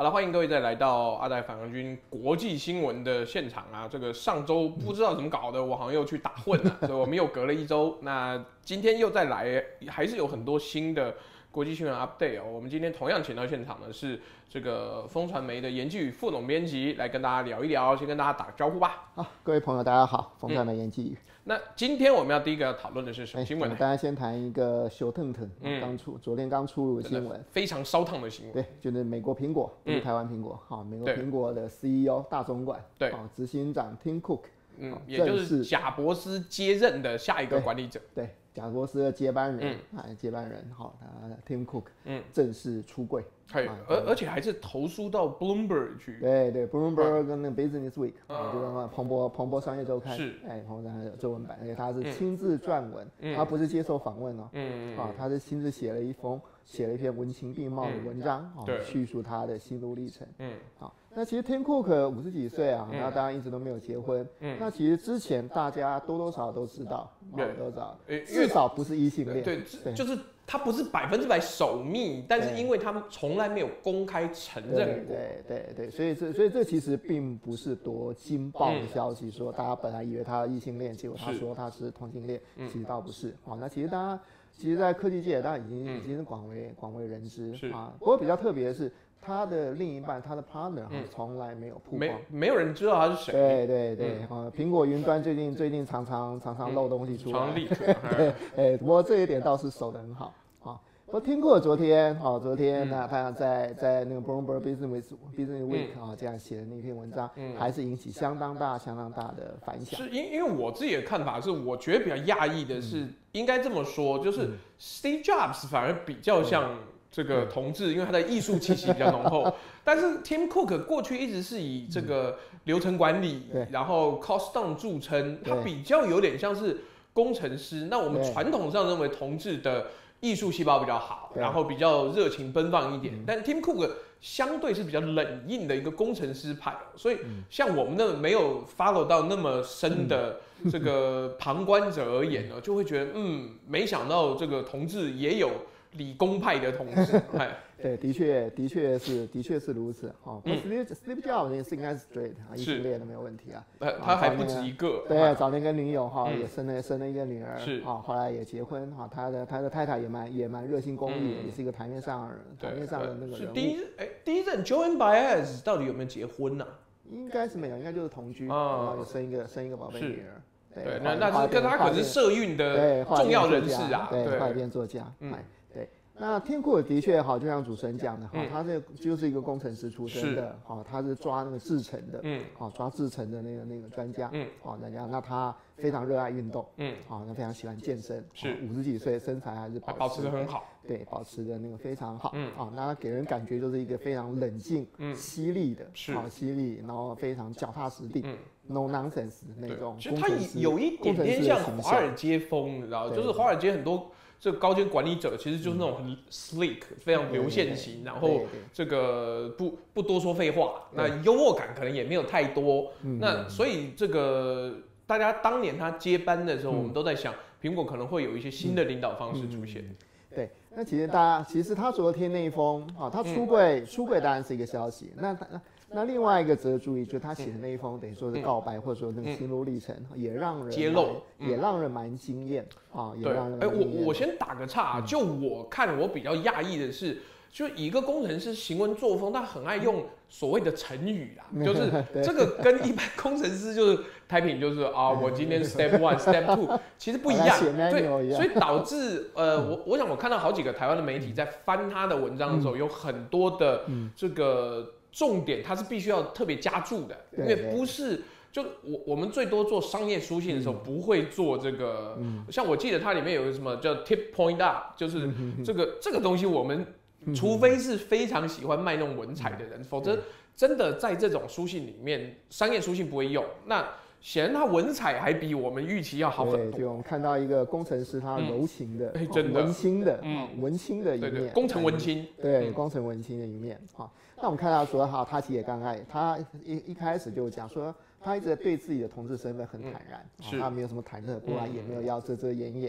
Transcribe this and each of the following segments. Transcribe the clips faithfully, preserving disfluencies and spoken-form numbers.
好了，欢迎各位再来到阿呆反抗军国际新闻的现场啊！这个上周不知道怎么搞的，我好像又去打混了，所以我们又隔了一周。那今天又再来，还是有很多新的国际新闻 update 哦。我们今天同样请到现场的是这个风传媒的严继宇副总编辑，来跟大家聊一聊，先跟大家打个招呼吧。 好，各位朋友大家好，风传媒严继宇。 嗯那今天我们要第一个要讨论的是什么新闻呢？ 大家先谈一个小腾腾，刚出，昨天刚出炉的新闻， 非常烧烫的新闻。 对，就是美国苹果，不是台湾苹果，好，美国苹果的 C E O 大总管， 对， 执行长 Tim Cook， 嗯，也就是贾伯斯接任的下一个管理者。 对，贾伯斯的接班人，啊，接班人，好，他 Tim Cook， 嗯，正式出柜。 而而且还是投书到 Bloomberg 去， 对对 ，Bloomberg 跟那个 Business Week， 啊，就是彭博彭博商业周刊， 是， 哎，彭博商业周文版，而且他是亲自撰文，他不是接受访问哦，嗯啊，他是亲自写了一封，写了一篇文情并茂的文章，啊，叙述他的心路历程，嗯，好，那其实 Tim Cook 五十几岁啊，那当然一直都没有结婚，嗯，那其实之前大家多多少少都知道，对，都知道，至少不是异性恋， 对，就是。他不是百分之百守密，但是因为他们从来没有公开承认过， 对对 对, 对，所以这所以这其实并不是多惊爆的消息，说大家本来以为他异性恋，结果他说他是同性恋，其实倒不是。好，那其实大家其实，在科技界当然已经已经是广为广为人知啊。不过比较特别的是，他的另一半，他的 partner 从来没有曝光， 没没有人知道他是谁。 对对对，啊，苹果云端最近最近常常常常漏东西出来， 常立刻。 对，哎，不过这一点倒是守得很好。我听过昨天，好，昨天那他在在那个 Bloomberg Business Business Week 啊这样写的那篇文章，还是引起相当大相当大的反响。 是因因为我自己的看法是，我觉得比较讶异的是，应该这么说，就是 Steve Jobs 反而比较像这个同志，因为他的艺术气息比较浓厚。但是 Tim Cook 过去一直是以这个流程管理，然后 cost down 著称，他比较有点像是工程师。那我们传统上认为同志的艺术细胞比较好，然后比较热情奔放一点，嗯、但 Tim Cook 相对是比较冷硬的一个工程师派，所以像我们那没有 follow 到那么深的这个旁观者而言呢，就会觉得嗯，没想到这个同志也有理工派的同志， 对，的确，的确是，的确是如此。哦，嗯 ，Steve Jobs 是应该是 straight 啊，异性恋的没有问题啊。 呃，他还不止一个。 对，早年跟女友哈也生了生了一个女儿，是啊，后来也结婚哈，他的他的太太也蛮也蛮热心公益，也是一个台面上台面上的那个人物。 是第一哎，第一任 Joan Baez 到底有没有结婚呢？ 应该是没有，应该就是同居，然后有生一个生一个宝贝女儿。 对，那那是跟他可是社运的重要人士啊， 对，画片作家，嗯。那Tim Cook的确好，就像主持人讲的哈，嗯、他这就是一个工程师出身的，好，他是抓那个制程的，嗯，好，抓制程的那个那个专家，嗯，好，专家，那他非常热爱运动，嗯，好，那非常喜欢健身， 是五十几岁身材还是保持保持得很好， 对，保持的那个非常好，嗯，好，那他给人感觉就是一个非常冷静、嗯、犀利的， 是， 好，犀利，然后非常脚踏实地，嗯 ，no nonsense 那种， 其实他有一点点像华尔街风，你知道，就是华尔街很多。这个高阶管理者其实就是那种很 sleek，、嗯、非常流线型，然后这个不不多说废话，那幽默感可能也没有太多。嗯、那所以这个大家当年他接班的时候，嗯、我们都在想，苹果可能会有一些新的领导方式出现。嗯嗯嗯、对，那其实大家其实他昨天那一封啊，他出柜、嗯、出柜当然是一个消息，那那。那另外一个值得注意，就是他写的那一封，等于说是告白，或者说那个心路历程，也让人揭露， 也让人蛮惊艳啊，也让人。 哎，我我先打个岔，就我看我比较讶异的是，就一个工程师行文作风，他很爱用所谓的成语啊，就是这个跟一般工程师就是台品就是啊，我今天 step one step two 其实不一样，对，所以导致呃，我我想我看到好几个台湾的媒体在翻他的文章的时候，有很多的这个。重点它是必须要特别加注的，因为不是就我我们最多做商业书信的时候不会做这个，嗯、像我记得它里面有个什么叫 tip point up， 就是这个、嗯、这个东西我们除非是非常喜欢卖弄文采的人，嗯、否则真的在这种书信里面，商业书信不会用。那显然他文采还比我们预期要好很多。 对，就我们看到一个工程师，他柔情的、 嗯、真的文青的、嗯、文青的一面， 对对，工程文青， 对，工程文青的一面哈。那我们看到说哈，他其实也刚开始，他一一开始就讲说，他一直对自己的同志身份很坦然，嗯、他没有什么忐忑不安，嗯、也没有要遮遮掩掩。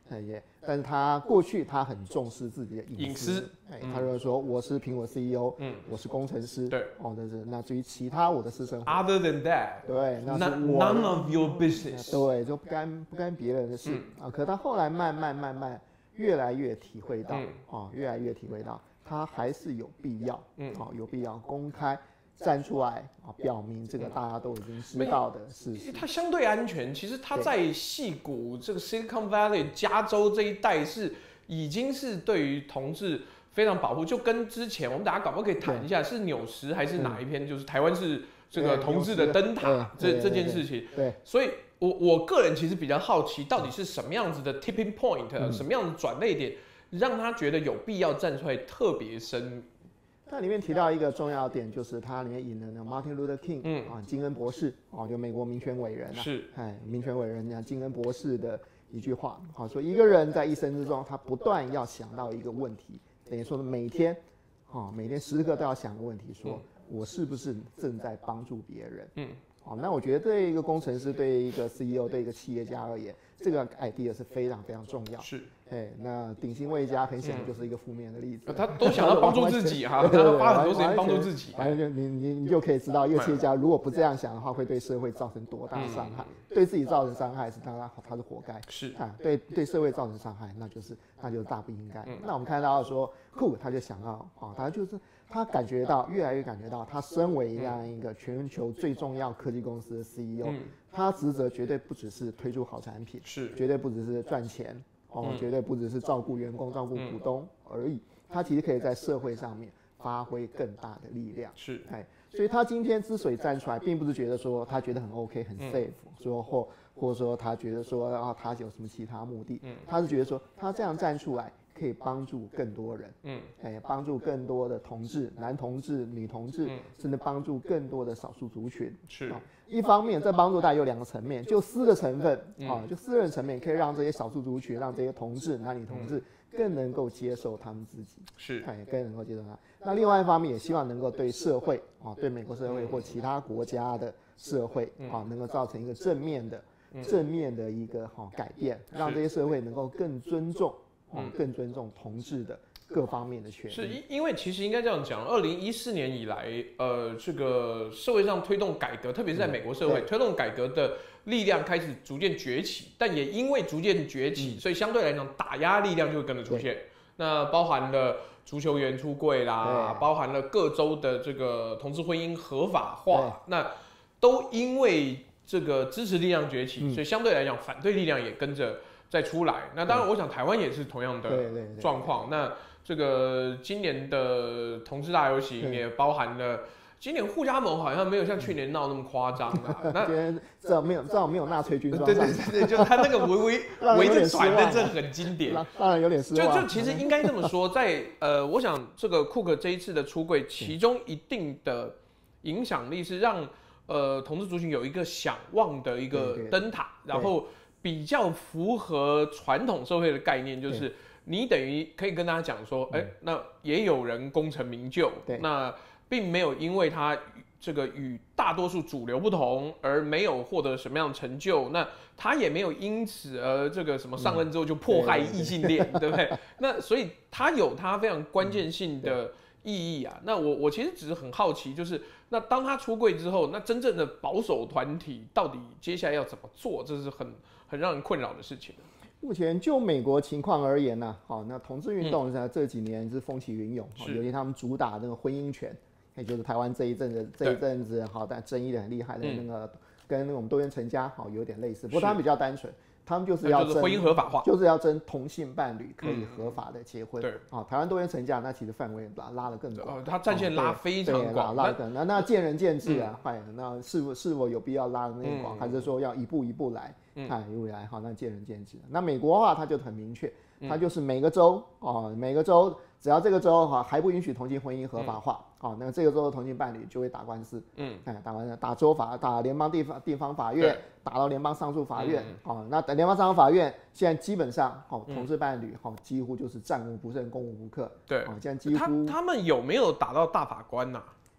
也，但是他过去他很重视自己的隐私，哎，他就说我是苹果 C E O， 嗯，我是工程师， 对， 哦，但是那至于其他我的私生活 ，other than that， 对，那是我 none of your business， 对，就不干不干别人的事、嗯、啊。可他后来慢慢慢慢越来越体会到，嗯、哦，越来越体会到，他还是有必要，嗯，哦，有必要公开站出来啊，表明这个大家都已经知道的事实。 它相对安全，其实它在矽谷这个 Silicon Valley 加州这一带是已经是对于同志非常保护，就跟之前我们大家搞不好可以谈一下，是纽时还是哪一篇，就是台湾是这个同志的灯塔这这件事情。 对， 所以我我个人其实比较好奇，到底是什么样子的 tipping point，、嗯、什么样的转捩点，让他觉得有必要站出来特别声明。 它里面提到一个重要点，就是它里面引了那 Martin Luther King， 嗯啊，金恩博士，哦，就美国民权伟人啊， 是， 哎，民权伟人讲金恩博士的一句话，好说一个人在一生之中，他不断要想到一个问题，等于说每天，哦，每天时刻都要想个问题，说、嗯、我是不是正在帮助别人？嗯，好，那我觉得对一个工程师、对一个 C E O、对一个企业家而言，这个 idea 是非常非常重要。 是。 哎，那鼎新魏家很显然就是一个负面的例子， 嗯、他都想要帮助自己哈，他花很多时间帮助自己。 反正你你你就可以知道，一个企业家如果不这样想的话，会对社会造成多大的伤害。嗯、对自己造成伤害是当然他是活该， 是啊，对对社会造成伤害，那就是那就是大不应该。嗯、那我们看到说，酷他就想要啊，他就是他感觉到越来越感觉到，他身为这样一个全球最重要科技公司的 C E O，、嗯、他职责绝对不只是推出好产品， 是绝对不只是赚钱。哦，绝对不只是照顾员工、照顾股东而已，他其实可以在社会上面发挥更大的力量。 是， 哎，所以他今天之所以站出来，并不是觉得说他觉得很 OK、很 safe，、嗯、说或或者说他觉得说啊他有什么其他目的，嗯、他是觉得说他这样站出来可以帮助更多人，嗯，哎，帮助更多的同志、男同志、女同志，嗯、甚至帮助更多的少数族群。 是。 哦，一方面，这帮助大概有两个层面，就私的成分，嗯、啊，就私人层面可以让这些少数族群，让这些同志、男女同志更能够接受他们自己， 是， 哎，更能够接受他。那另外一方面，也希望能够对社会啊，对美国社会或其他国家的社会啊，能够造成一个正面的、正面的一个哈改变，让这些社会能够更尊重，啊，更尊重同志的各方面的权利。 是因为其实应该这样讲，二零一四年以来，呃，这个社会上推动改革，特别是在美国社会、嗯、推动改革的力量开始逐渐崛起，但也因为逐渐崛起，嗯、所以相对来讲打压力量就会跟着出现。那包含了足球员出柜啦，包含了各州的这个同志婚姻合法化，那都因为这个支持力量崛起，嗯、所以相对来讲反对力量也跟着再出来。那当然，我想台湾也是同样的状况。那这个今年的同志大游行也包含了，今年互加盟好像没有像去年闹那么夸张啊。那至少没有至少没有纳粹军装。 对对对对，就他那个围围围着转的，这很经典。 当然有点失望。 就就其实应该这么说，在呃，我想这个库克这一次的出柜，其中一定的影响力是让呃同志族群有一个想望的一个灯塔，然后比较符合传统社会的概念，就是。你等于可以跟大家讲说，哎、欸，那也有人功成名就，那并没有因为他这个与大多数主流不同而没有获得什么样的成就，那他也没有因此而这个什么上任之后就迫害异性恋，嗯、对不对？那所以他有他非常关键性的意义啊。那我我其实只是很好奇，就是那当他出柜之后，那真正的保守团体到底接下来要怎么做，这是很很让人困扰的事情。 目前就美国情况而言呢、啊，好，那同志运动呢这几年是风起云涌，嗯、尤其他们主打那个婚姻权，也就是台湾这一阵子这一阵子好但争议的很厉害的那个，嗯、跟那个我们多元成家好有点类似，不过他们比较单纯。他们就是要争婚姻合法化， 就是要争同性伴侣可以合法的结婚。 对， 啊，台湾多元成家，那其实范围拉拉得更广， 它战线拉非常广， 拉得更那那见仁见智啊，哎，那是否是否有必要拉得那么广，还是说要一步一步来？哎，一步来，好，那见仁见智。那美国的话，它就很明确，它就是每个州哦，每个州只要这个州哈还不允许同性婚姻合法化，好，那这个州的同性伴侣就会打官司，嗯，哎，打官司，打州法，打联邦地方地方法院，打到联邦上诉法院，哦，那联邦上诉法院现在基本上，哦，同志伴侣，哦，几乎就是战无不胜，攻无不克， 对， 哦，现在几乎他他们有没有打到大法官呐？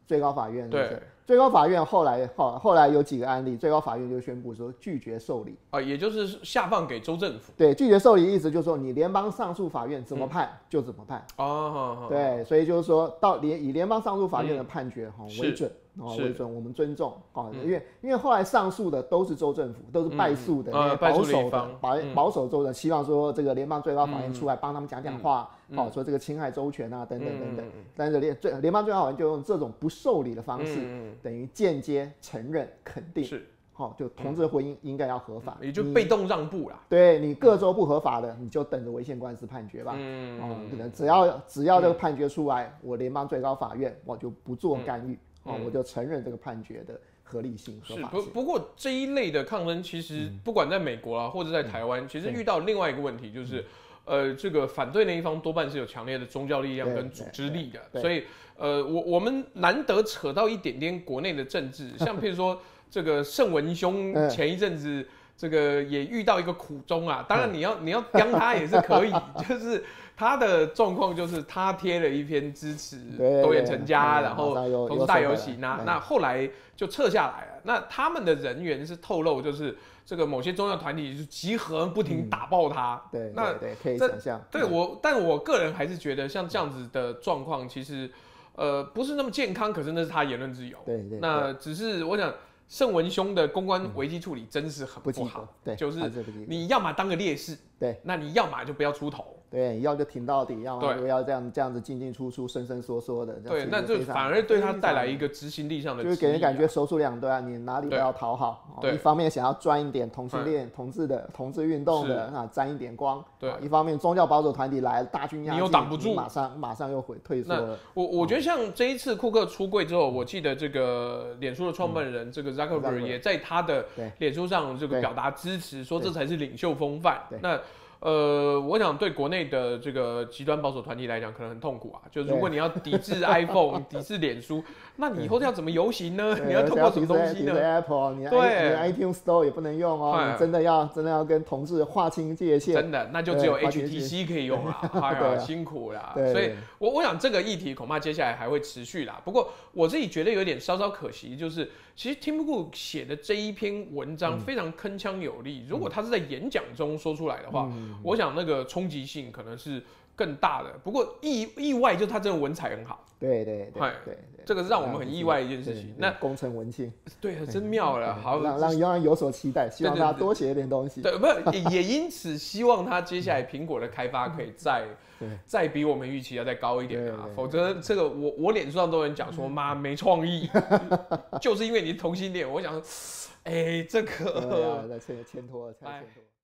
最高法院对。 最高法院后来后后来有几个案例，最高法院就宣布说拒绝受理啊，也就是下放给州政府。 对，拒绝受理意思就是说你联邦上诉法院怎么判、嗯、就怎么判。 哦， 对，所以就是说到联以联邦上诉法院的判决哈、嗯、为准。哦，为准，我们尊重哦，因为因为后来上诉的都是州政府，都是败诉的那些保守的保保守州的，希望说这个联邦最高法院出来帮他们讲讲话，哦，说这个侵害州权啊等等等等。但是联最联邦最高法院就用这种不受理的方式，等于间接承认肯定是，好，就同志婚姻应该要合法， 也就被动让步啦。 对你各州不合法的，你就等着违宪官司判决吧。嗯，哦，可能只要只要这个判决出来，我联邦最高法院我就不做干预。哦，我就承认这个判决的合理性、合法性。 是，不不过这一类的抗争，其实不管在美国啊，或者在台湾，其实遇到另外一个问题，就是，呃，这个反对那一方多半是有强烈的宗教力量跟组织力的，所以，呃，我我们难得扯到一点点国内的政治，像譬如说这个盛文兄前一阵子。这个也遇到一个苦衷啊，当然你要你要刁他也是可以，就是他的状况就是他贴了一篇支持多元成家，然后同志大游行，那那后来就撤下来了。那他们的人员是透露，就是这个某些宗教团体就集合不停打爆他。 对， 那对可以想象。 对我，但我个人还是觉得像这样子的状况，其实呃不是那么健康，可是那是他言论自由。 对对。 那只是我想。盛文兄的公关危机处理真是很不好， 对， 就是你要么当个烈士， 对， 那你要么就不要出头， 对，要就挺到底，要么不要这样这样子进进出出、伸伸缩缩的， 对，那就反而对他带来一个执行力上的， 就是给人感觉手足两端，你哪里都要讨好，对，一方面想要赚一点同性恋、同志的同志运动的啊沾一点光，对，一方面宗教保守团体来大军压境， 你又挡不住， 马上马上又回退缩了。 我我觉得像这一次库克出柜之后，我记得这个脸书的创办人这个 Zuckerberg 也在他的脸书上这个表达支持，说这才是领袖风范。那呃，我想对国内的这个极端保守团体来讲，可能很痛苦啊。就如果你要抵制 iPhone、抵制脸书，那你以后要怎么游行呢？你要透过什么东西呢？ 抵制 Apple， 你 iTunes Store 也不能用哦。你真的要真的要跟同志划清界限， 真的那就只有 H T C 可以用啦。哎呀，辛苦啦。所以我我想这个议题恐怕接下来还会持续啦。不过我自己觉得有点稍稍可惜，就是其实 Tim Cook 写的这一篇文章非常铿锵有力。如果他是在演讲中说出来的话，我想那个冲击性可能是更大的。不过意意外就是他真的文采很好， 对对对对， 这个是让我们很意外的一件事情。那功成文青， 对，真妙了。好， 让让让人有所期待，希望他多写一点东西。 对，不也因此希望他接下来苹果的开发可以再再比我们预期要再高一点啊，否则这个我我脸书上都有人讲说妈没创意，就是因为你是同性恋，我想，哎，这个在牵牵拖，牵拖。